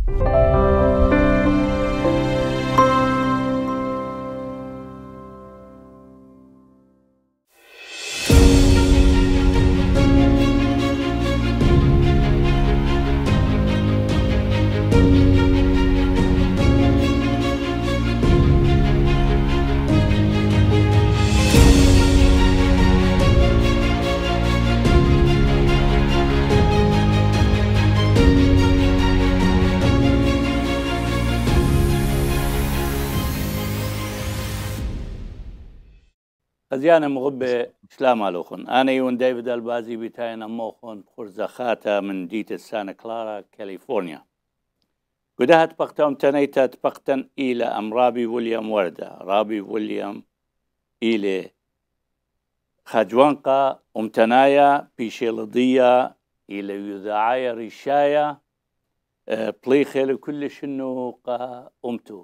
أزيانا مغبة سلام عليكم. أنا يون ديفيد البازي بتاعنا موخون خرزخاتا من ديت سانا كلارا كاليفورنيا. قدهت بقتهم تنيتت بقتا إلى أم رابي ويليام وردة رابي ويليام إلى خجوانقا أمتنايا بيشيلضية إلى يذاعية ريشايا بليخي لكل شنو قا أمتو.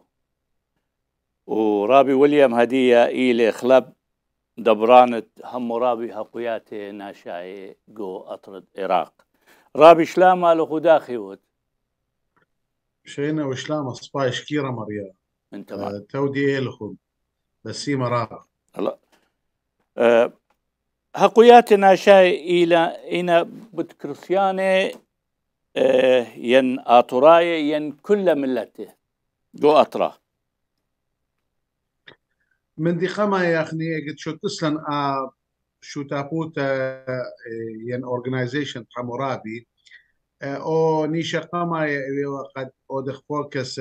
ورابي ويليام هدية إلى خلب دبرانت همورابي هقوياتي ناشاي جو أطرد عراق. رابي شلامة لخدا خيوت شينا وشلامة سباي شكيرة مريا انت ما تودي لخد بسي مرا هقوياتي ناشاي إلى إنا بتكرسياني ين آطراي ين كل ملته جو أطرا من دي قما يا أخني قد شو تسلن شو تابوت ين organization حمورابي او نيشا قما قد اودخ فوكس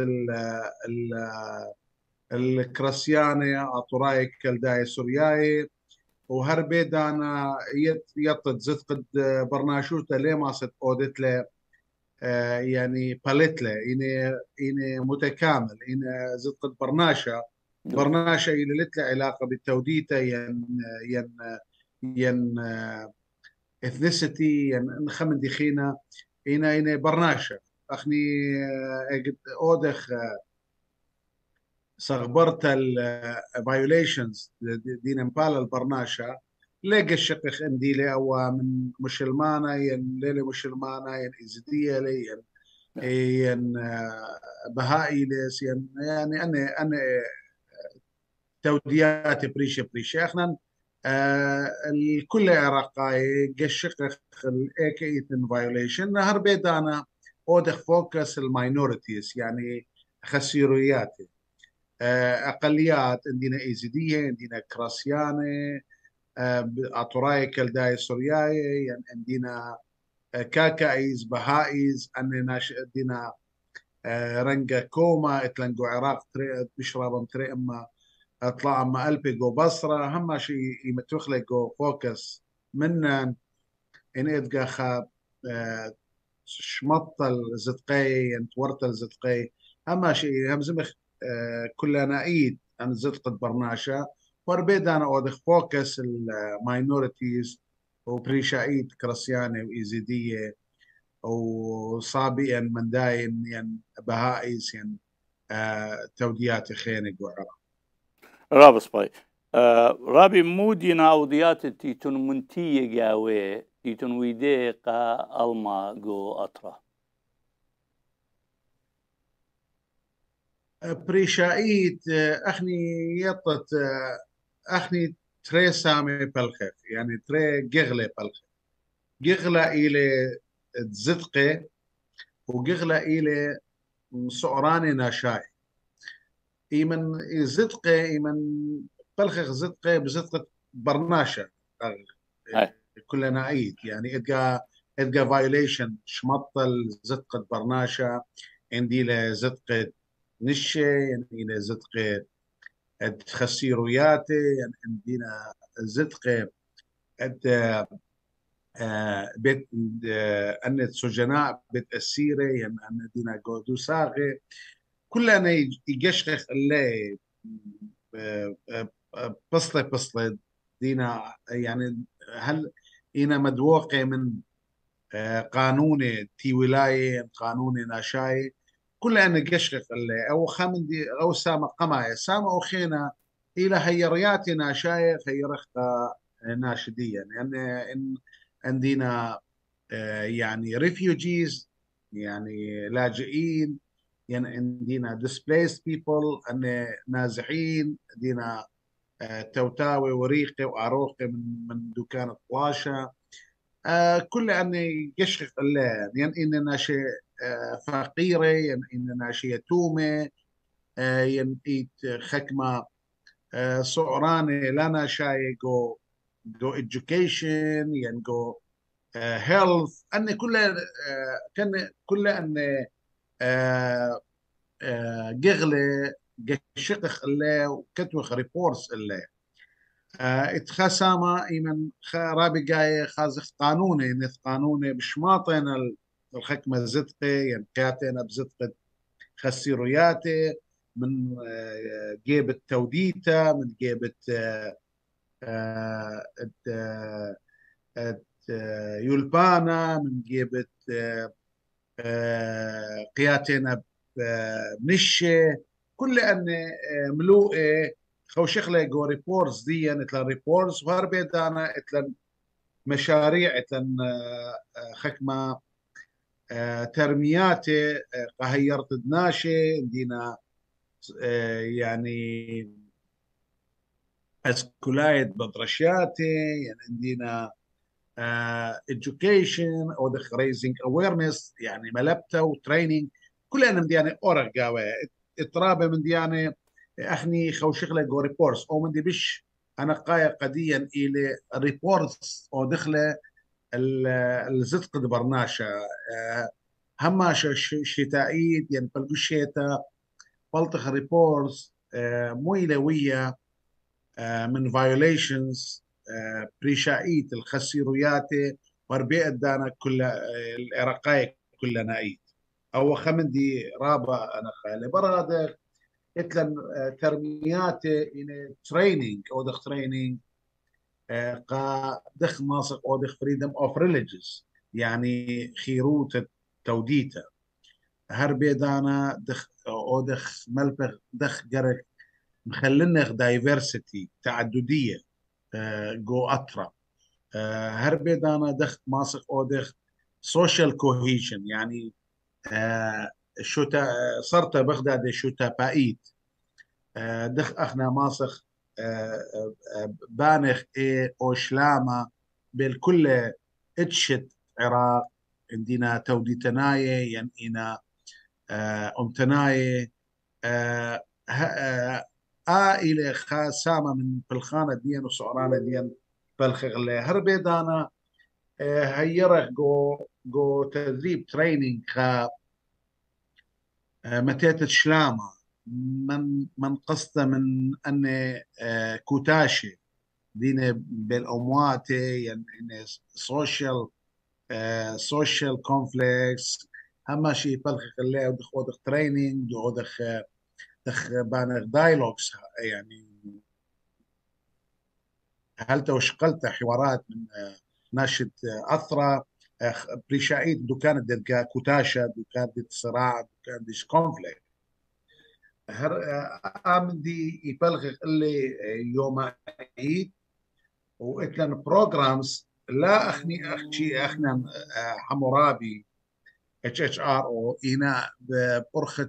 الكراسياني اطراي كالداي سورياي وهربي دانا يطد زت قد برناشوتا ليه ما ست اودت له يعني باليتله إني متكامل إني زت قد برناشا اللي لت له علاقه بالتوديته ين اثنيسيتي ين خمن دخينا إنا برناشا أخني أودخ صغبرت الفايوليشنز دين امبالا البرناشا لقى الشقخ اندي لي او من مسلمانه ين ليلي مسلمانه ين ازديه لي ين بهائي ليس يعني انا توديات بريشه اخنا الكل عراقاي قشقخ الايكيتن فايوليشن نهر بيدانا اودخ فوكس الماينورتيز يعني خسيريات اقليات عندنا ايزيديه عندنا كراسيانه اطراي كالداي سورياي يعني عندنا كاكايز بهائيز عندنا رنجا كوما اتلنجو عراق بشرب تري اما اطلع اما البيجو بصره هم شيء يمتخلقو فوكس من ان ادقا خاب شمط الزدقي انتورت الزدقي هم شيء هم زمخ كلنا ايد ان زدقت برناشا وربيد انا اودخ فوكس الماينورتيز وبريشايد كراسياني وايزيديه وصابئا من داين ين بهائيس ين توديات خينق وعرق رابس باي رابي مودينا أوديات تيتون منتية جاوي تيتون ويديقا ألما جو أطرا بريشايت أخني يطت أخني تري سامي بالخف يعني تري جغلة بالخف جغلة إلى تزدقة وجغلة إلى سعراني ناشاي إيمن زدقة إيمن بالخف زدقة بزدقة برناشة كلنا عيد يعني إدقى فايوليشن شمطل زدقة برناشة عندي له زدقة نشة يعني له زدقة خسيروياتي يعني عندنا زدقة بيت أن سجناء بيت أسيرة يعني عندنا جودو ساغي كلنا يجشخ اللي بصلة دينا يعني هل إنا مدوقة من قانون تي ولاية قانون ناشاي كل أنا قشخ اللي أو خامندي أو سامة قماية سامة أخينا إلى هيرياتي ناشاي خيرخ ناشديا يعني إن عندنا يعني ريفيوجيز يعني لاجئين يعني عندنا displaced people أن نازحين، عندنا توتاوي وريقة وأروقة من دكان طلاشة، كل أن يشغف الله، يعني إننا شيء فقيرة، يعني إننا شيء يتومة، يعني خكمة سعرانة لنا شاي جو education، يعني جو health، أن كل كان كل أن قغلة قشقخ الله وكتوخ ريبورس الله اتخاساما ايمن رابي جاي خازخ قانوني نث قانوني بشماطين الحكمة زدقي يعني كاتينا بزدقة خسيرياتي من جيبة توديتا من جيبة آه، يولبانا من جيبة قياتنا بنشة كل أن ملوء خوشخلة جو ريبورتس دي اتلا ريبورتس وهربي دانا اتلا مشاريع اتلا خكمة ترمياتي قهيرت دناشي دينا يعني اسكولايت بدرشياتي يعني عندنا education او دخ raising awareness يعني ملبته وتريننج كلنا من ديانه اورق قاوه اترابه من ديانه اخني خو شغله جو ريبورتس او من دي بش انا قاية قديا الى ريبورتس او دخله الزدق برناشا هما شتائيد يعني بلقشيتا بلطخ ريبورتس مو إلوية من violations بريشايت الخسيرويات وربيع دانا كل العراقية كلنا ايد او خمندي رابع انا خالي برادة اتلن ترميات ان تريننج او دخ تريننج قا دخ ناصق او دخ فريدم اوف ريليجيوس يعني خيروت توديته هربي دانا دخ او دخ ملبغ دخ جرك مخلنا دايفرسيتي تعدديه جو أطرا هربي دانا دخ ماسك أو دخ سوشيال كوهيشن يعني شو صرت بغداد شو تبايت دخ أخنا ماسخ بانخ إيه أو شلامة بالكل اتشت عراق عندنا توديتناية يعني إنا أمتناية إلى خاسامة من بالخانة ديان وسعرانة ديان بالخغلة هربي دانا هيره جو تدريب تريننج خا متيت شلامة من قصده من أن كوتاشي دينا بالأموات يعني سوشيال سوشيال كونفليكس هما شيء بالخ خلاه ودخ تريننج ودخ بانر دايلوجز يعني هل توشقلت حوارات من ناشد أثرى بريشايد دكان دلقا كوتاشا دكان دي صراع دكان دي كونفليكت هر آمن دي يبلغ اللي يوم عيد وإتلن بروجرامز لا أخني أخشي أخنا حمورابي اتش ار او إنا برخة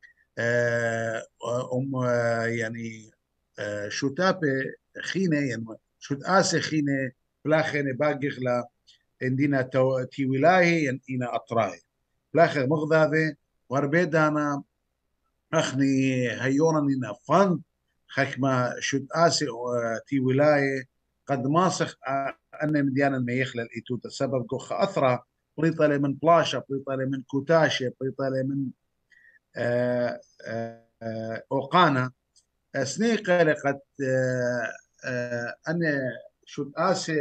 يعني شو تابي خينة يعني شو تآسي خينة بلا خينة باقي عندنا تي ولاية يعني إنا أطراي بلاخر مغذاذة وربيدانا أخني هيونا إنا فن خكما شد آسي تي ولاية قد ماسخ أن مديانا ما يخلى الإيتوتا سبب قخ أثرى بريطة من بلاشة بريطة من كوتاشة بريطة من أوقانا سنيقة لقد أنا شد آسي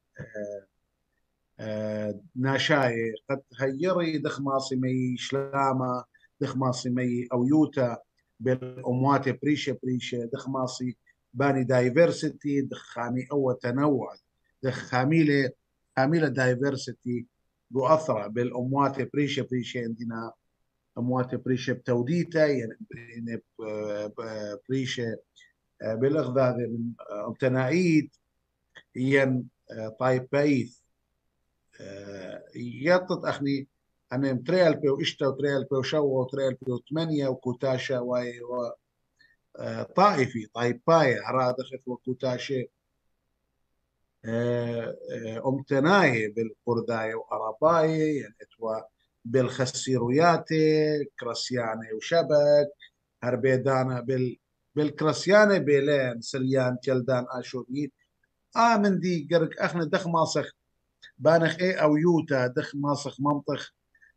ناشاي قد هيري دخماصي مي شلامة دخماصي مي أويوتا بالأموات بريشة دخماصي باني دايفرسيتي دخامي أو تنوع دخاميلة خاميلة دايفرسيتي جو أثرى بالأموات بريشة عندنا أموات بريشة بتوديتا يعني بريشة بالأغذاء من أمتناعيد ين طايب بايث يطط أخني أنا متريال بيو إشتا وتريال بيو شو وتريال بيو ثمانية وكوتاشا طائفي طائباي عرا دخلت وكوتاشا أمتناي بالقرداي وأراباي يعني اتوا بالخسيروياتي كراسياني وشبك هربيدانا بالكراسياني بيلين سليان تلدان آشوري من دي قرق أخنا دخ ماسخ بانخ إيه أو يوتا دخ ماسخ منطخ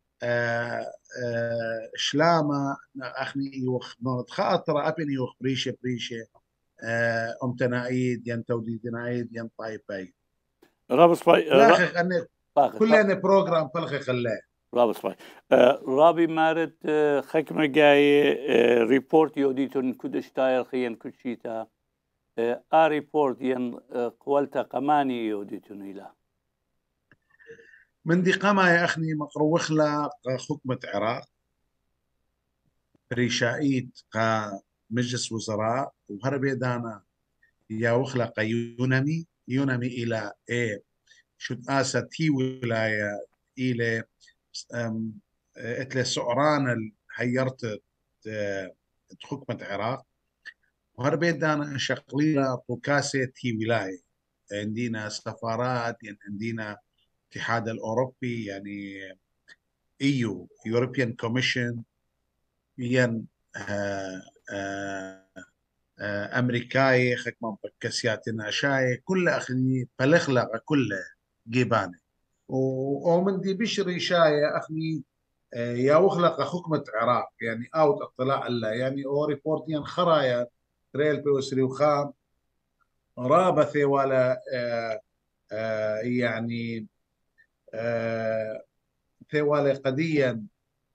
شلامة أخني يوخ نوت خاطر أبني يوخ بريشة بريشة أمتنايد ين توديدنايد ين طايباي رابس باي لاخخ أنا باخت كلنا بروجرام فلخ خلاه رابس باي رابي مارت خكمة جاي ريبورت يوديتون كدش تاير خيان كدشيتا ريبورت ين قولتا قماني يوديتون إلى من دي قما يا أخني مقروخ لا حكمة عراق ريشائيت قا مجلس وزراء وهربي دانا يا وخلا يونمي يونمي إلى إيه شو آسا تي ولاية إلى اتلي سعران هيرت حكمة عراق وهربي دانا شقليلة طوكاسة تي ولاية عندنا سفارات يعني عندنا الاتحاد الأوروبي يعني EU European Commission ين أمريكاي خكمة بكسياتنا شاي كل أخني بلغلغة كل جيباني ومن دي بشري شاي أخني يا وخلق حكمة عراق يعني أوت اطلاع الله يعني أو ريبورت ين خرايا تريل بيوسري وخام رابثي ولا يعني ثوالي قديا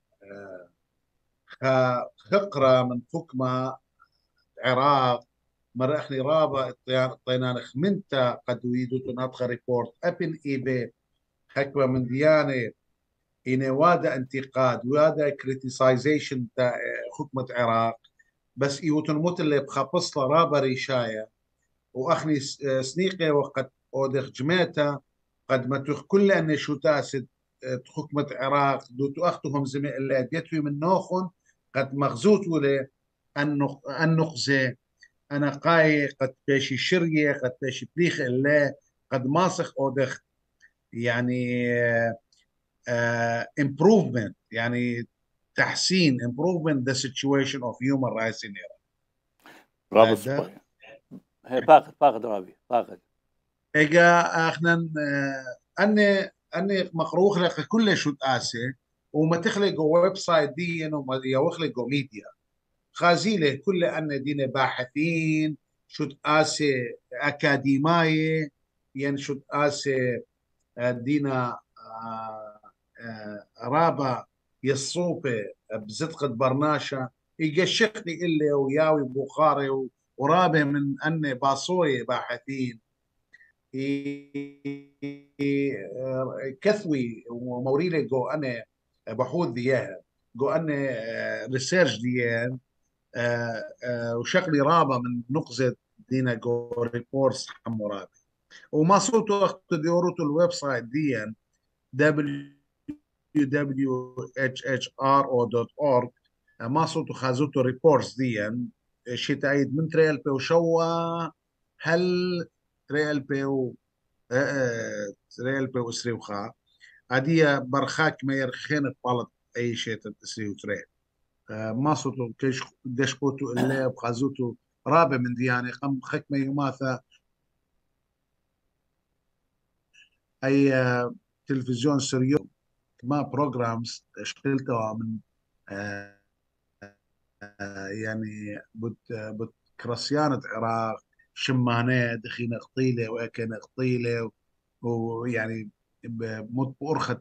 خقرة من حكمة عراق مرة احنا رابا طينا خمنتا قد ويدو تناطخ ريبورت ابن ايبي حكوة من ديانة إن وادا انتقاد وادا كريتيسايزيشن تا حكمة عراق بس ايوتن موت اللي بخبص رابا ريشاية واخني سنيقة وقد اودخ جميتا قد ما تخ كل ان شو تاسد حكمة عراق دو تأختهم زمي اللي ديتوي من نوخن قد مغزوت وله النقزة أنا قاي قد بيشي شرية قد بيشي بريخ الله قد ماسخ أودخ يعني improvement يعني تحسين improvement the situation of human rights in Iran رابس هذا باي هي باخد رابي باخد إجا احنا أني مخروخ لك كل شو تقاسي وما تخلقوا ويب سايت دي وما يخلقوا ميديا خازيله كل أن دينا باحثين شو تقاسي أكاديمية ين شو تقاسي دينا رابا يصوبة بزدقة برناشة يقشقني إلي وياوي بخاري ورابه من أن باصوية باحثين كثوي وموريلي جو أنا بحوث ديان جو أنا ريسيرش ديان وشغلي رابع من نقزة دينا جو ريبورتس حمورابي وما صوتوا اخت ديوروتو الويب سايت ديان www.hhro.org ما صوتوا خازوتو ريبورتس ديان شتايد من تريال بيو شوا هل تريال بيو تريال بيو اسريوخا عادية برخاك ما يرخين طالت اي شيء تسريو تريل ما صوتو كيش دشقوتو اللي بخازوتو رابع من دياني قم خكمة يماثا اي تلفزيون سريو ما بروجرامز اشتلتها من آه، يعني بت كراسيانة عراق شمانة دخينة قطيلة وأكنة قطيلة ويعني بأرخة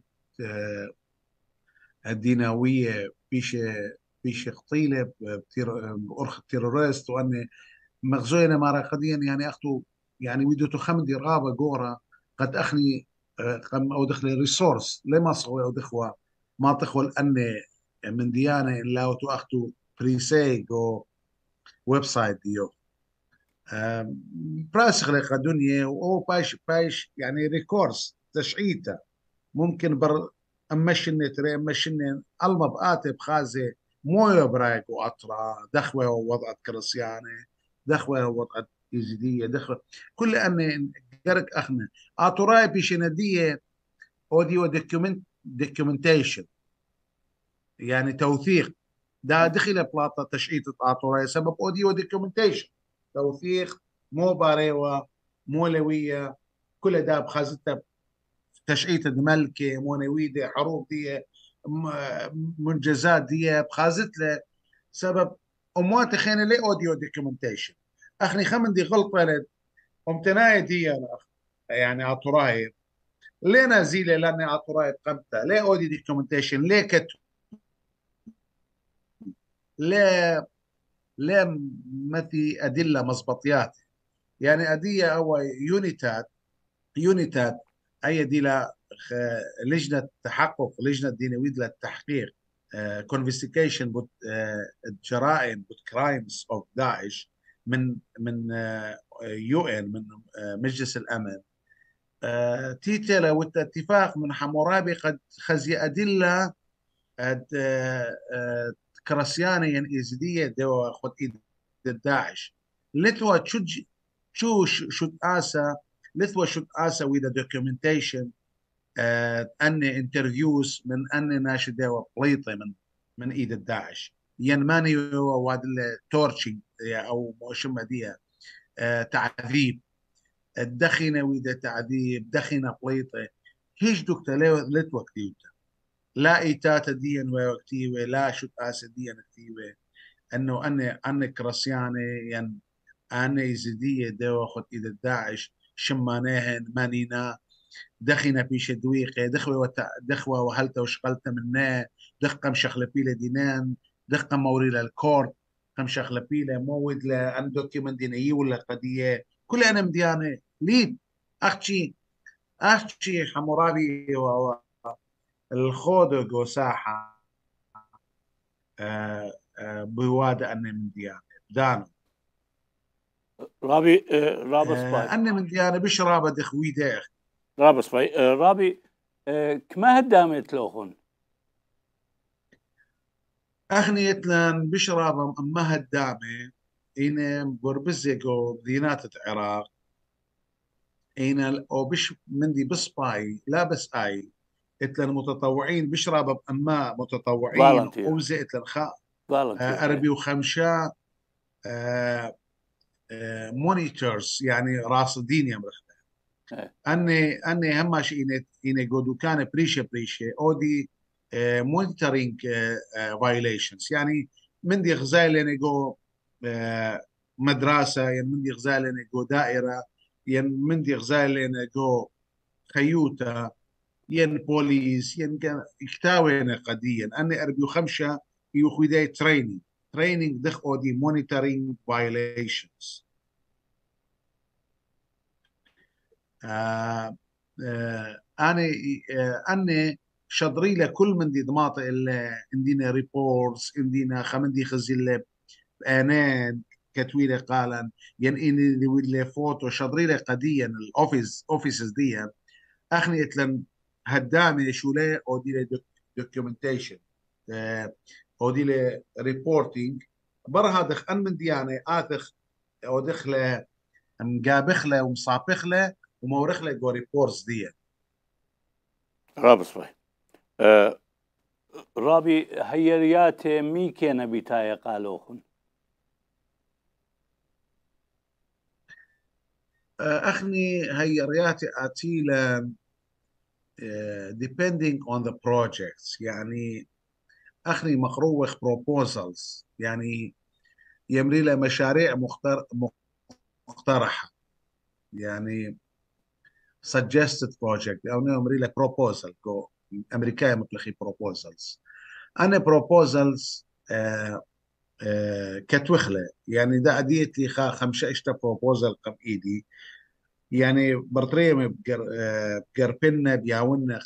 الديناوية بيش قطيلة بأرخة تيروريست وأن مغزوينة مارا قديا يعني أختو يعني ويدو تخمدي رابا جورا قد أخني قم أو دخل ريسورس لما صوي أو دخوا ما تخول أن من ديانة إلا وتو أختو بريسيج أو ويب سايت ديو براسخ لك دنيا او باش يعني ريكورس تشعيته ممكن أمشني تري أمشني المبقات بخازة مويه برايك وأطرا دخوة ووضعت كرسيانة دخوة ووضعت إزدية دخوة كل أن قرق أخنا أطراي بشندية أوديو دوكيومنتيشن يعني توثيق ده دخل بلاطة تشعيط أطراي سبب أوديو دوكيومنتيشن توثيق مو باريوة مو لوية كل ده بخازتها تشعيت الملكة مونويدة حروب دي منجزات دي بخازت له سبب اموات خينا لي اوديو دوكيومنتيشن اخني خمن دي غلط ولد امتناي دي انا يعني عطراي ليه نزيله لاني عطراي قمتها ليه اوديو دوكيومنتيشن ليه كتب ليه ليه مثي ادله مزبطيات يعني اديه او يونيتات اي دي لجنه تحقق لجنه دينويد للتحقيق كونفستيجيشن جرائم كرايمز اوف داعش من يو ان من مجلس الامن تيتلا والاتفاق من حمورابي قد خزي ادله كرسيانه يزيديه دو خد ايد داعش لتوا تشج شو شد اسا لثوا شد اسا ويدا دوكيومنتيشن ان انترفيوز من ان ناشده وبليطه من ايد الداعش ين ماني واد التورشنج او شو دي تعذيب الدخنه ويدا تعذيب دخنه بليطه هيج دكتور لتوا كتيوتا لا ايتاتا ديا وكتيوه لا شو اسا ديا كتيوه انه ان كرسيانه ين انا يزيديه دوا خد ايد الداعش شمانيهن مانينا دخينا في شدويقه دخوه وهلته وشغلته منه دقه مشخلبيله دينان دقه موري الكورت كم شخلبيله مود لان دوكيمنت دينيه ولا قضيه كل انا مديانه ليد اختي حمورابي الخودق وساحه بوادة أنا من ديانة دانو رابي رابس باي أنا من ديانة بشرابة دخوي داخ رابس باي رابي كما هدامت لوخون أغنية لان بشرابة أما هدامة إن بربزيكو دينات العراق إن أو بش مندي بسباي لا بس آي إتلان متطوعين بشرابة أما متطوعين فالنتير وبزي إتلان فالنتير أربي وخمشة مونيتورز يعني راصدين يا مرخ اني هم شيء إني جودو كان بريشه اودي مونيتورينج فايليشنز يعني من دي غزاله نيجو مدرسه يعني من دي غزاله نيجو دائره يعني من دي غزاله نيجو خيوطه ين بوليس ين اكتاوين قديا اني اربيو خمسه يخوي تريننج دخ اودي مونيتورينج فايليشنز أنا أنا شضري له كل من دي ضماطة اللي عندنا ريبورتس عندنا خمندي خزي بيانات كتويله قالا ين إني اللي فوتو شضري له قديا اوفيسز دي اخني اتلن هدامي شو له او دي له دوكيومنتيشن او دي له ريبورتينج برها دخ ان من ديانه اثخ او دخله مقابخله ومصابخله ومورخله جو ريبورتس دي رابس باي رابي هيريات ميكي نبيتاي قالوخن اخني هي رياتي اتيلا depending on the projects يعني اخني مخروخ proposals يعني يمري له مشاريع مقترحه يعني suggested project او يمري له proposal جو امريكا مطلقي proposals انا proposals كتوخله يعني ده اديت لي خمسه اشتا بروبوزل قم ايدي يعني برطريم بقربنا بياونا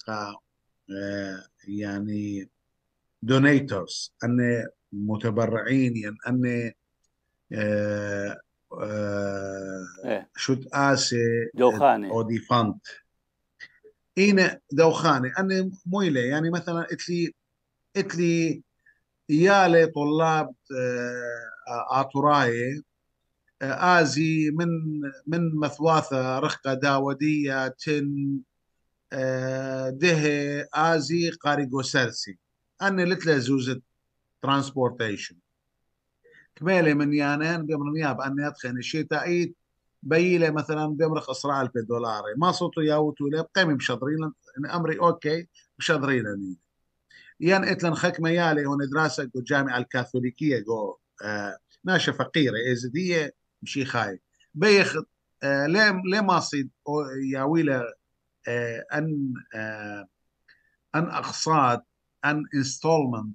يعني دونيتورز ان متبرعين يعني ان آه، ايه شوت اسي دوخاني او دي فند إينا دوخاني أنا مويلة يعني مثلا قلت لي يالي طلاب آتوراي آزي من مثواثة رخقة داودية تن ده آزي قاريجو سلسي أنا لتلا زوزة ترانسبورتيشن كمالي من يانين بيمر نياب أني أدخل الشتاء بيلة مثلا بيمرخ أسرع $1000 ما صوتو ياوتو لا بقيمي مشادرين أمري أوكي مشادرين يان إتلن خك ميالي هون دراسة جو الجامعة الكاثوليكية جو ناشا فقيرة إزدية مشي خاي بيخ ليه ما صيد يا ويلا ان اقساط ان انستولمنت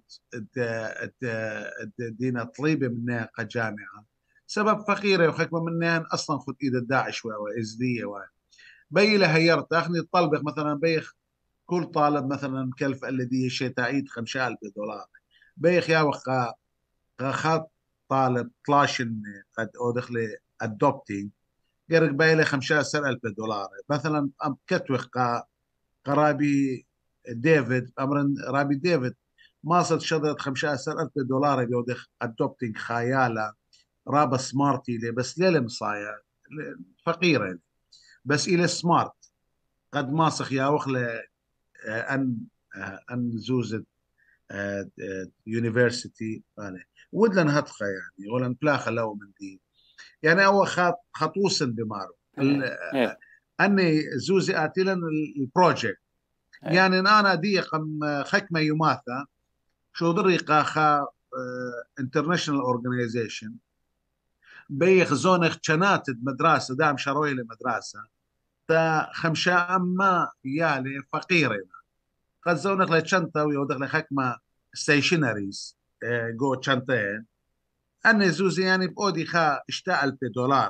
دينا طليبه منها كجامعه سبب فقيره وحكمه منها اصلا خد ايد الداعش وازديه بي لها هيرت اخني طلبك مثلا بيخ كل طالب مثلا كلف الذي شتايد $5000 بيخ يا وخا خاط طالب 12 قد او دخل ادوبتينج قرق باي له $15,000 مثلا ام كتوخ قرابي ديفيد امرن رابي ديفيد ماصد شضرت $15,000 بيودخ ادوبتنج خيالة رابا سمارتي لي بس ليه مصايا فقيرة بس إلى سمارت قد ماسخ يا وخلة أن أن زوزت يونيفرسيتي ودلن هتخا يعني ولن بلاخة لو من دي يعني هو خطوسن بمارو إيه. أني زوزي آتيلن البروجكت إيه. يعني أنا دي خكمة يماثة شو طريقة خا انترناشونال اورجانيزيشن بيخ زونخ شنات مدرسة دام شروي لمدرسة تا خمشة أما يالي فقيرة قد زونخ لشنطة ويودخ لخكمة ستيشنريز جو شنطين أن زوزي يعني بأودي خا $1000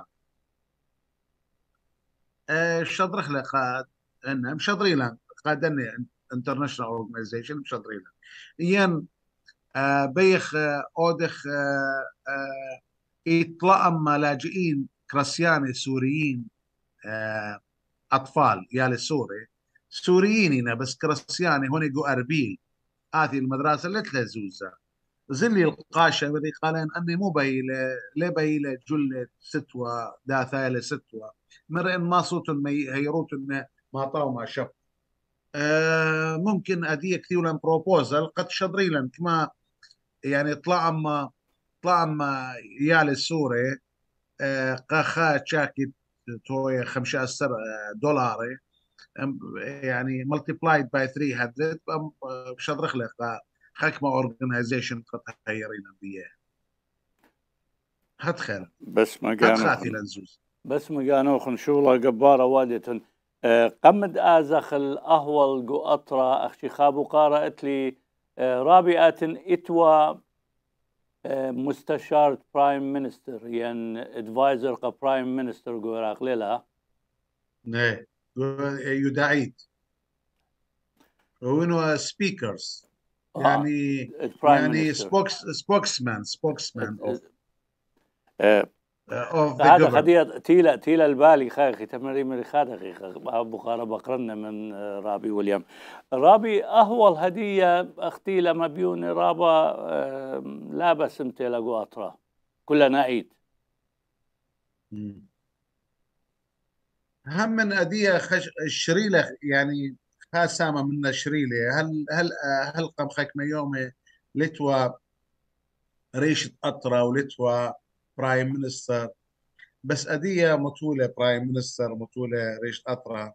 شطرخ لقاد إنه مشطري لن قاد أني انترناشونال اورجانيزيشن مشطري لن ين بيخ أودخ يطلعم لاجئين كريستياني سوريين أطفال يالي سوري سوريين هنا بس كريستياني هون جو أربيل هذه المدرسة اللي تلزوزة زلي القاشة بدي قالين أني مو بيلة ليه بيلة جلة ستوى دا ثالة ستوى مرئن ما صوت هيروت ما طاو ما شف ممكن أدي كثير لن بروبوزل قد شضري لن كما يعني طلع يال السوري قاخا تشاكي توي $15 يعني ملتبلايد باي 300 بشرخ لك حكمة اورجنايزيشن قد هيرينا بيه هتخيل بس ما هتخاثي كانوا لنزوز بس ما كانوا خنشولا جبارة وادية قمد آزخ الأهول جو أطرا أخشي خابو قارأت لي رابعة إتوا مستشار برايم مينستر يعني ادفايزر برايم مينستر جو راقليلا نه يدعيت وينو سبيكرز يعني برايم مينستر سبوكسمان اوف ذا هذا جوفرمنت خدية تيلا البالي خاخي تمري من خاخي بخارة بقرنا من رابي ويليام رابي أهول هدية أختي لما بيوني رابا لا بس امتى لقوا أطرا كلنا عيد هم من أدية الشريلة يعني خاسامة من الشريلة هل قم خكمة يومي لتوا ريشة أطرا ولتوا برايم منستر بس أدية مطولة برايم منستر مطولة ريشة أطرا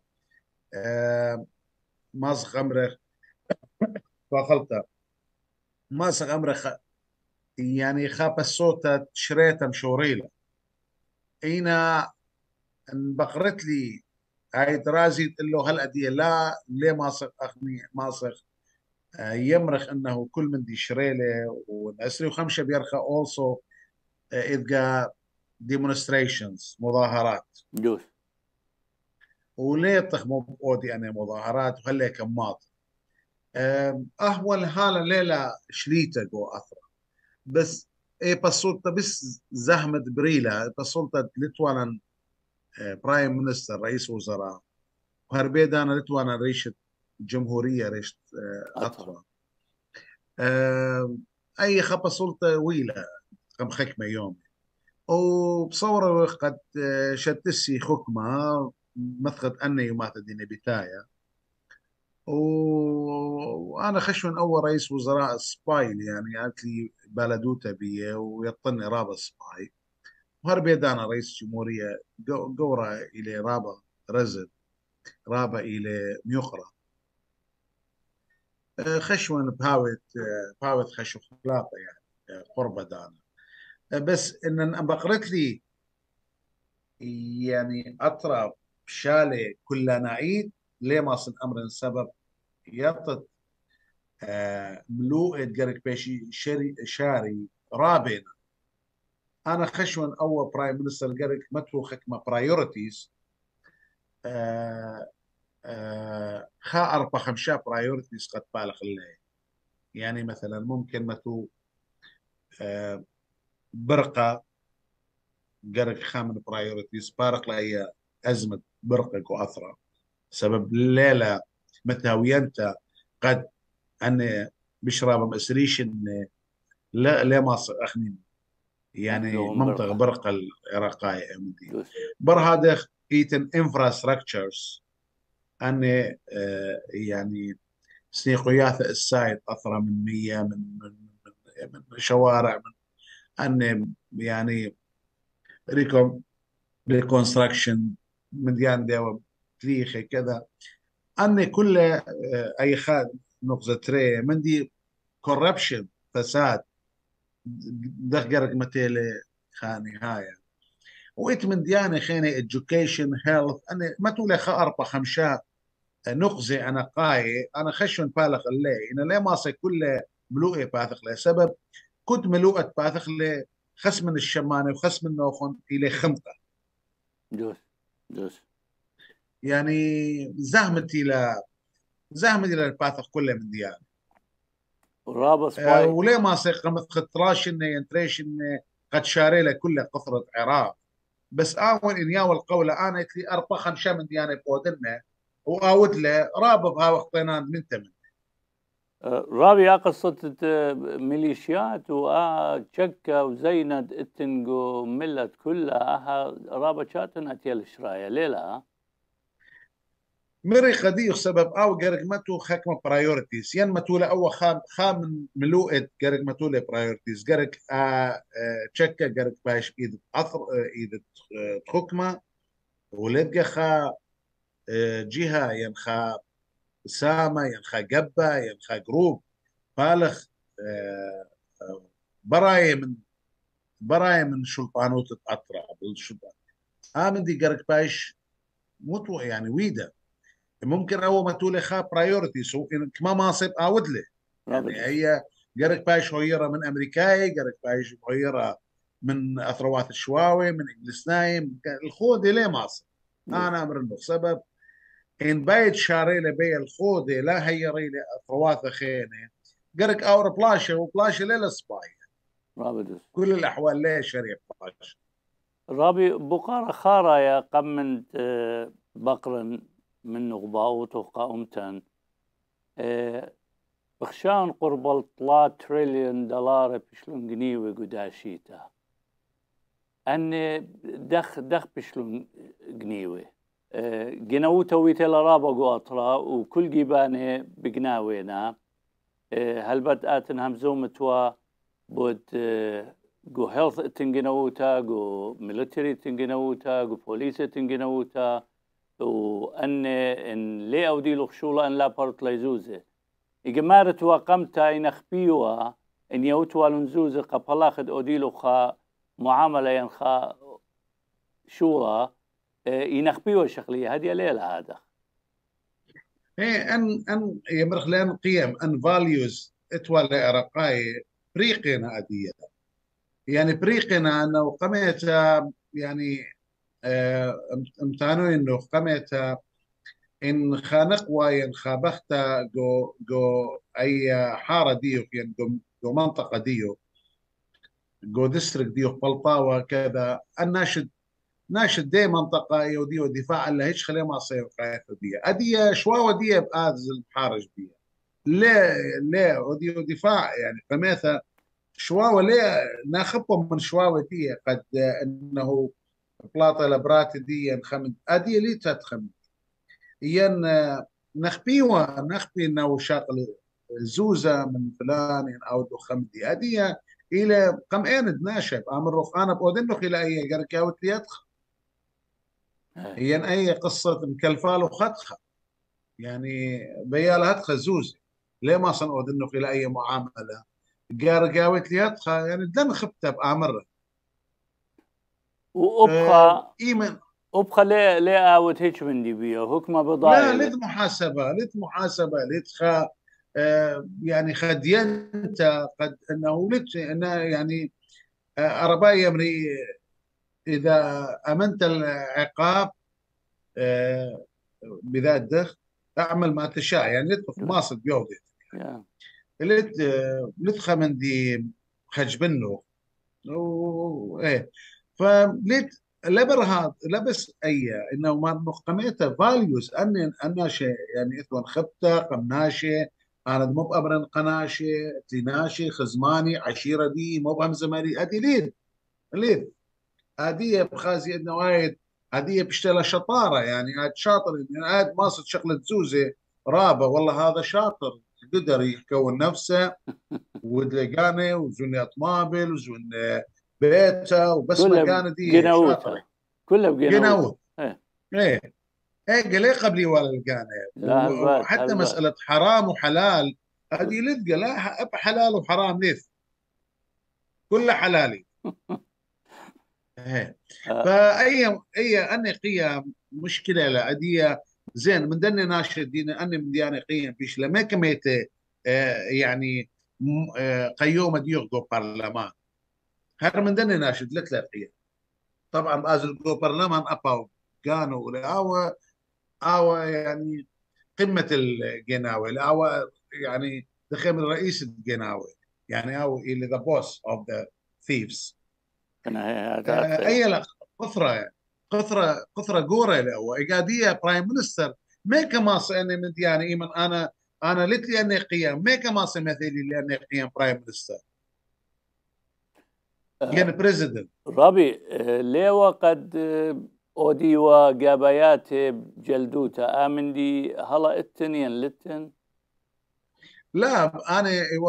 ماسخ أمرخ فخلطة ماسخ أمرخ يعني خاب الصوت شريتة مشوريلة إينا بقرت لي هاي درازي تقول له هل أدية لا ليه ماسخ أخني ماسخ يمرخ انه كل من دي شريله والعسري وخمسه بيرخى اولسو إذا ديمونستريشنز مظاهرات جوز وليه تخمو بودي انا مظاهرات وهلا كماط اهول حاله ليله شريته جو اثرا بس ايه بسولتا بس زحمه بريلا بسولتا لتوانا برايم مينستر رئيس وزراء وهربيدانا لتوانا ريشة جمهورية ريشة أطرا. أطرا. أي خبص سلطة ويلة خم خكمة يوم وبصورة قد شتسي خكمة مثقد أني يومات ديني بتاية وأنا خشون أول رئيس وزراء سبايل يعني قالت لي بلدوتا بيه ويطني رابع سباي وهربيدانا رئيس جمهورية قورة إلى رابع رزق رابع إلى ميقرة خشون بهاوت خشو خلاقة يعني قربة دانا بس إن بقرت لي يعني أطرف شالة كل نعيد ليه ما صن أمر سبب يطت ملوء قرق بيشي شاري رابين أنا خشون أول برايم منستر قرق متو خكمة برايورتيز خا أربع خمسة برايورتيز قد بالغ الله يعني مثلا ممكن متو آه، برقة قرق خامن برايورتيز بارق لأي أزمة برقة وأثرة سبب الليلة متاوينتا قد أنا بشرب مسريش إن لا ما أخنين يعني عندهم منطقة برقة. برقة العراقية أمدي دوس. بر هذا إيتن انفراستراكشرز أنا يعني سنيقياث السايد أثرى من مية من شوارع من أن يعني ريكونستراكشن مديان ديوة تريخي كذا أن كل أي خاد نقطة تري من دي كوربشن فساد دغرق متيلة خاني هاي وإت من ديانة خيني education health أنا ما تقول خا أربع خمسة نقزة أنا قاي أنا خشن بالغ اللي أنا ليه ما صي كل ملوءة باثخ له سبب كنت ملوءة باثخ له خس من الشمانة وخس من نوخن إلى خمطة دوس. دوس. يعني زهمتي للباثخ كله من ديانة ورابا سباي. وليه ما صي قمت خطراش إنه ينتريش إنه قد شاري له كله قطرة عراق بس آون إن ياو القولة أنا تلي أربع خمسة من ديانة بودنا وآود له رابط ها وقتنا من تمن رابي قصة ميليشيات وشكا وزينت اتنقو ملت كلها رابا شاتن اتيل شرايا ليلة. مري قديو سبب أو جرق متو خكمة برايورتيز ين متولة أو خام ملوءة جرق متولة برايورتيز جرق تشكا جرق باش إيد أثر إيد تخكمة ولدقى خا جهة ينخا سامة ينخا قبة ينخا جروب بالغ براي من شلطانوت أطرا بالشلطان آمن دي جرق باش متو يعني ويدا ممكن اول ما تقول خا برايورتي سو إن كما ما صيب اود له يعني رابدس. هي قرق بايش هويرة من امريكاي قرق بايش هويرة من اثروات الشواوي من انجلسناي الخودي ليه ما صيب انا امر انه سبب ان بايت شاري له بي الخودي لا هيري له اثروات خينه قرق اور بلاشة وبلاشة ليه السباي رابدس. كل الاحوال ليه شريف بلاشة رابي بقارة خارا يا قمن بقرن من غباوت وقاومتن بخشان قرب 3 تريليون دولار بشلون جنيوي قداشيتا أني دخ بشلون جنيوي جنوتا ويتلا رابا قواطرا وكل جيباني بقناوينا هل بدأت همزوم توا بود جو هيلث تنجنوتا جو ميليتري تنجنوتا جو بوليس تنجنوتا وأن إن لي أودي لخشولة أن لا بارت ليزوزه إجمارة وقمتا إن أخبيوها إن يوتوا لنزوزه قبلاخد أودي لخا معاملة ينخا شورى ينخبيوها الشغلية هذه ليلة هذا ايه ان يمرخ لان قيم ان فاليوز اتولى رقاي بريقنا اديه يعني بريقنا انه قمت يعني امتانو انه قمت ان خانقوا ين خابختا جو اي حاره ديو يعني جو منطقه ديو جو ديستريكت ديو بلطاوه كذا الناشد ناشد دي منطقة يودي ودفاع اللي هيش خليه ما صير قايته دي أدي شواوة دي بآذ الحارج بيها ليه ليه ودي ودفاع يعني فماذا شواوة ليه ناخبهم من شواوة دي قد إنه بلاطة لبرات دي خمد أدي ليه تتخمد ين نخبي إنه شغل زوزة من فلان أو دو خمدي أدي إلى قم أين ناشب أمر رخ أنا بودن إلى أي جركاوت ليدخل هي أي قصة مكلفال وخدخة يعني بيال هدخة زوزة ليه ما صنعوا دنه إلى أي معاملة قاوت ليدخل يعني دم خبته بأمر وأبقى إيمن أبقى ليه أوت هيك من دي بيه حكمة لا بضايلة. لد محاسبة لد محاسبة لد يعني خدينت قد انه لد انه يعني اربايا يمري اذا امنت العقاب آه، بذات دخ اعمل ما تشاء يعني لد ماصد بيوضي يا لد خمن دي خجبنه ايه فليت لبر هذا لبس اي انه ما نقميته فاليوز ان شيء يعني اثوان خبته قمناشي انا مو بامر قناشي تناشي خزماني عشيره دي مو بهم زمالي ادي ليد ادي بخازي انه وايد ادي بشتغل شطاره يعني عاد شاطر يعني عاد ماسك شغله زوزه رابه والله هذا شاطر قدر يكون نفسه ودلقانه وزن اطمابل وزن بيته وبس كلها مكانه دي شاطره بقناوتها، كلها بقناوتها. قناوه إيه. ايه ايه قال ليه قبلي ولا لقانه لا هلبات وحتى هلبات. مساله حرام وحلال هذه لتقى لا حلال وحرام ليث كلها حلالي ايه آه. فاي اني قيم مشكله لا اديه زين من دني ناشد دين اني من ديانه قيم فيش لما كميت يعني قيومه ديوغو برلمان هر من دني ناشد لك لا قيم طبعا ازل جو برلمان اباو كانوا او يعني قمه الجناوي او يعني دخل رئيس الجناوي يعني او اللي ذا بوس اوف ذا ثيفز أنا هذا اي لا قثره يعني قثره جوره لو ايجاديه برايم مينستر ميكا ماس اني من يعني ايمن انا لت لي اني قيام ميكا ماس مثلي لاني قيام برايم مينستر يعني بريزيدنت ربي ليه وقد أودي وقابيات جلدوتا آمن دي هلا التنين لتن. لا انا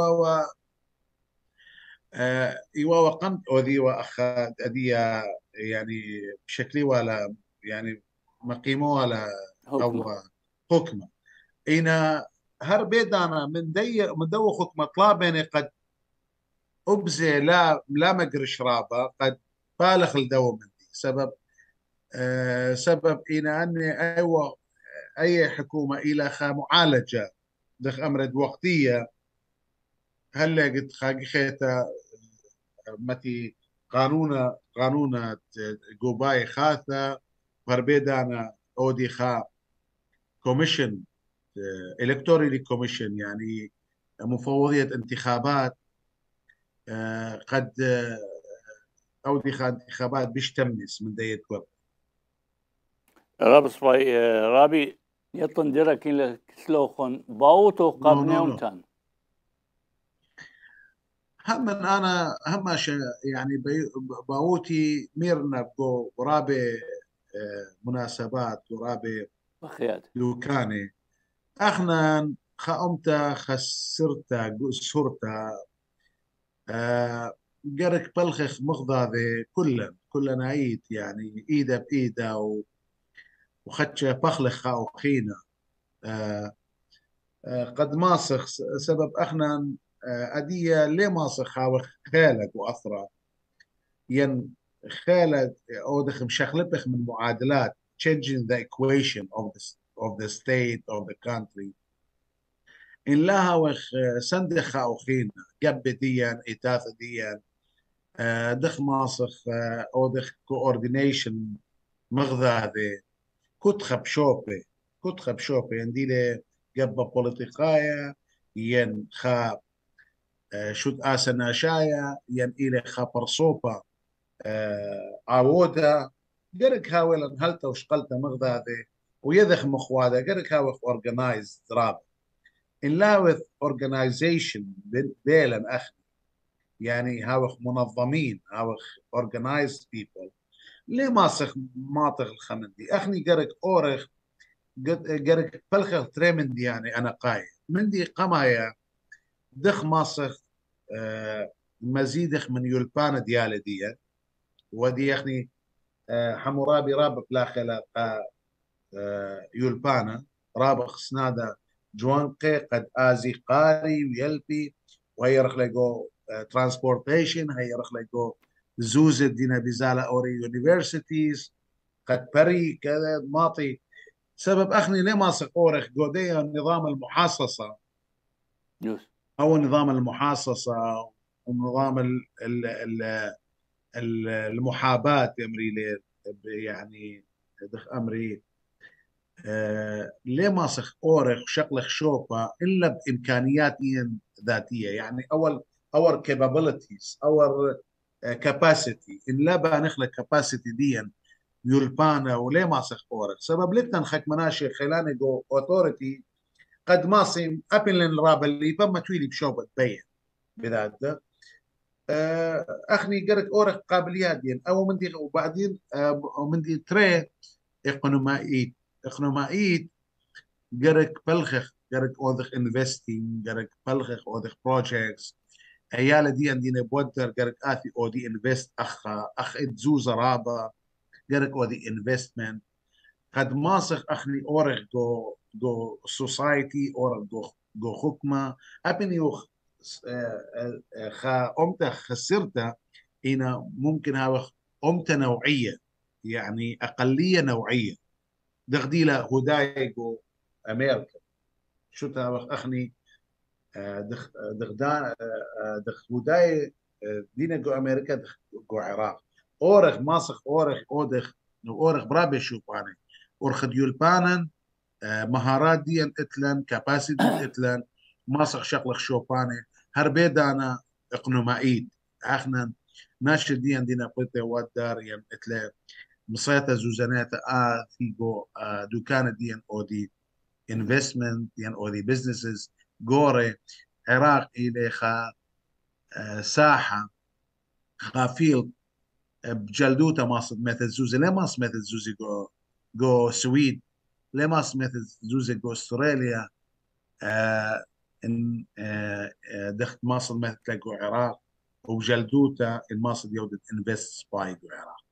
ايوا وقمت اودي واخذ ادية يعني بشكلي ولا يعني مقيمه ولا او حكمة. حكمه انا هر بيد انا من دو حكمه طلابني قد ابزي لا مقر شرابه قد بالغ الدو مني سبب سبب إنا أني أيوة أي حكومة إلى معالجة دخ أمرد وقتية هلا قد خاقي خيتا متي قانون جوباي خاثة فربيدانا أودي خا كوميشن إلكتوري كوميشن يعني مفوضية انتخابات قد أودي خا انتخابات بيش تمنس من ديت وقت رب صفاي رابي يطن درك إلى سلوخون باوتو نو قبل نو نو يومتان. هم أنا هم يعني باوتي ميرنا بقو ورابي مناسبات ورابي بخيات. دوكاني اخنا خأمتا خسرتا سرتا قرك بلخخ مغضاضي كلنا عيد يعني ايده بايده وخدش بخلخ او خينا آه، قد ماسخ سبب اخنا أدية ليه ماسخ او خالك واثرى ين خالد او دخم شخلبخ من معادلات changing the equation of the state of the country إن لها وخ سندخة أو خينا جب ديان إتاث ديان دخ ماسخ أو دخ كوردينيشن مغذاذي كتخب شوبي كتخب شوبي يندي لي جب بوليتيقايا ين خا شد آسنا شايا ين إلي خا برصوبة عودة قرك هاول هلتا وشقلتا مغذاذي ويذخ مخواذا قرك هاوخ organized راب إن لاوث organization بيلا أخ يعني هاوخ منظمين هاوخ organized people ليه ماسخ ماطغ الخمندي أخني قرك أورخ قرك بلخ تريمند يعني أنا قاية مندي قمايا دخ ماسخ مزيدخ من يلبان ديالي دي ودي يخني حمورابي راب بلا خلاق يلبانا رابخ سنادا جوانقي قد آزي قاري ويلبي وهي رخ لقو ترانسبورتيشن هي رخ لقو زوزة دينا بزالة أوري يونيفرسيتيز قد بري كذا ماطي سبب أخني ليه ما سقورخ قودية نظام المحاصصة يوس أو نظام المحاصصة ونظام المحاباة أمري يعني دخ أمري ليه ماسخ أورخ شقلخ شوبا إلا بإمكانيات ذاتية يعني أول capabilities أول capacity إن لا بنخلق capacity دي يلبانا وليه ماسخ أورخ سبب لتن خك مناشي خلاني جو authority قد ماسم أبن راب اللي بما تويلي بشوبة تبين بذات أخني قرك أورخ قابليات دي أو من دي وبعدين من دي تري إقنومائيت جرك بلخخ جرك أوضخ انفستين جرك بلخخ أوضخ بروجيكتس عيال دي عندنا بودر جرك آثي أودي انفست أخ إتزوز رابا جرك أودي انفستمنت قد ماسخ أخني أورخ جو سوسايتي أورخ جو حكمة أبني خا أمتا خسرتا هنا ممكن هذا أمتا نوعية يعني أقلية نوعية دخديلا هدايجو أمريكا شو تابخ أخني دخدان دخوداي دينا جو أمريكا جو عراق أورخ ماسخ أورخ أودخ أورخ برابي شو باني أورخ ديولبانا مهارات دي اتلن كاباسيتي اتلن ماسخ شغلخ شو باني هربيدانا اقنومائيد اخنا ناشر دي عندنا قلت ودار ين اتلا مصيتا زوزاناتا فيجو دوكان دي او دي انفستمنت ين او دي بزنسز غوري عراق إلى ساحة خافيل بجلدوتا ماصد مثل زوزي ليه ماص مثل زوزي جو سويد ليه ماص مثل زوزي جو استراليا إن دخت ماصد مثل جو عراق وبجلدوتا الماصد يودد انفست سباي جو عراق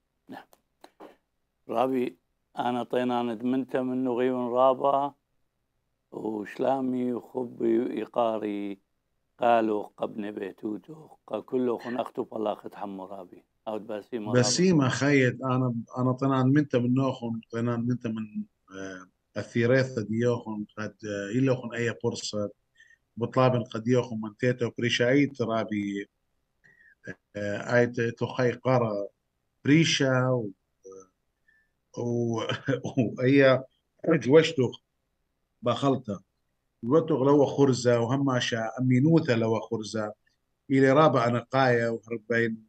رابي أنا طينا ندمنت منه غيون رابا وشلامي وخبي إقاري قالوا قبن بيتوتو كله خنقتو بلاخت حمورابي أو بسيمة رابا بسيمة خيد أنا طنان منت من نوخن طنان منت من الثيريثة ديوخن قد يلوخن أي فرصة بطلاب قد يوخن من تيتو بريشايت رابي آيت تخي قارة بريشا وهي جوشتو بخلطة جوتو لو خرزة وهماشا أمينوثة لو خرزة إلى رابع أنا قاية وهربين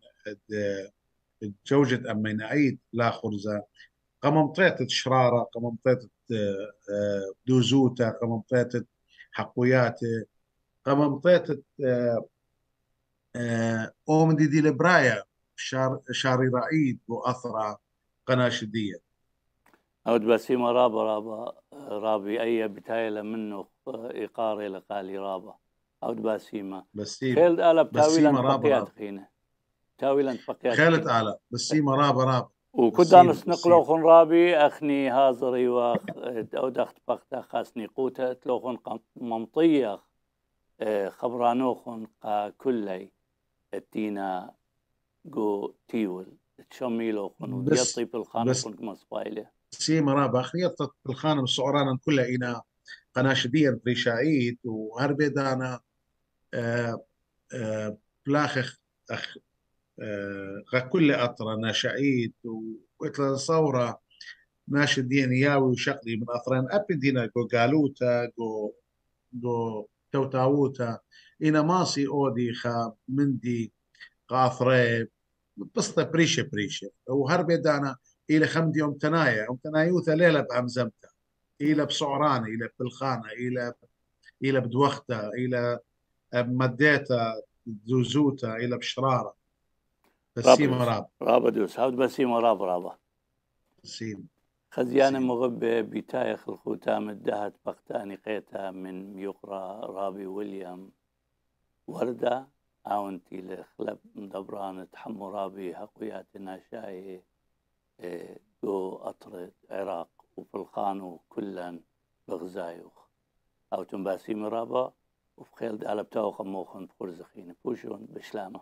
جوجة أمين عيد لا خرزة قممطيت شرارة قممطيت دوزوتا قممطيت حقويات قممطيت أوم دي لبرايا شاري رعيد وأثرى قناشدية أود بسيمة رابي أي بتايلة منه إقاري لقالي رابا أود بسيمة خيل آلا بتاويلا بقيات خينة تاويلا بقيات خيلت آلا بسيمة رابا وكدا نسنقلو خن رابي أخني هازري واخ أو دخت بقتا خاصني قوتا تلوخن ممطية خبرانوخن كلي التينا جو تيول تشميلوخن ويطي بالخان كنت مصبايله سيما رابا خيطت بالخان الصعران كلها إنا قناشديا بريشايت وهربيدانا بلاخخ أخ كل أطرة ناشعيت وإتلا صورة ناشدين ياوي وشقلي من أطران أبدينا جو قالوتا جو توتاوتا إنا ماسي أودي خا مندي قاثري بسطة بريشة وهربيدانا إلى 5 يوم تنايا، يوم تنايوثا ليلة بأمزمتا، إلى بصعرانة، إلى بالخانة، إلى بدوختا، إلى بمديتا، زوزوتا، إلى بشرارة، بسيمة رابدوس راب. رابدوس هاود بسيمة رابا سين خزيان سين مغبة بتايخ الختام الدهت بختاني قيتا من يقرا رابي ويليام وردة عاونتي لخلب دبران حمورابي هقوياتنا شاي جو أطرد عراق وفلخانو كلن بغزايوخ أو تنباسي مرابا وفخيل دالبتاو خموخن بخرزخين بوشون بشلامة.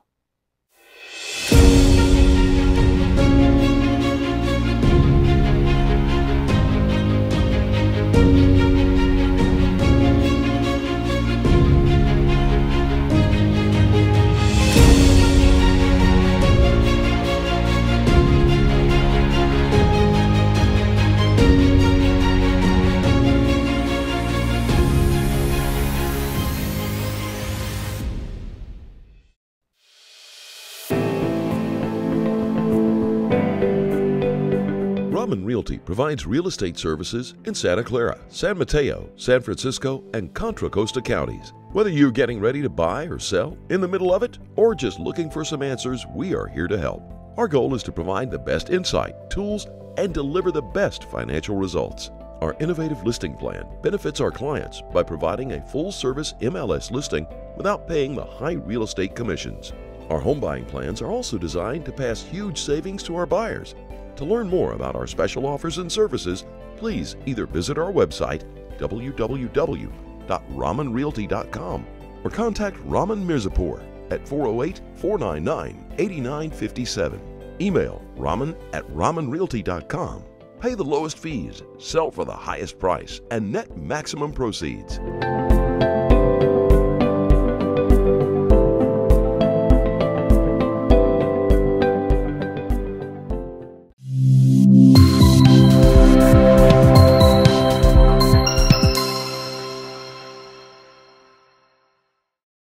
Raman Realty provides real estate services in Santa Clara, San Mateo, San Francisco, and Contra Costa counties. Whether you're getting ready to buy or sell, in the middle of it, or just looking for some answers, we are here to help. Our goal is to provide the best insight, tools, and deliver the best financial results. Our innovative listing plan benefits our clients by providing a full-service MLS listing without paying the high real estate commissions. Our home buying plans are also designed to pass huge savings to our buyers. To learn more about our special offers and services, please either visit our website, www.ramanrealty.com, or contact Raman Mirzapur at 408-499-8957. Email raman@ramanrealty.com. Pay the lowest fees, sell for the highest price, and net maximum proceeds.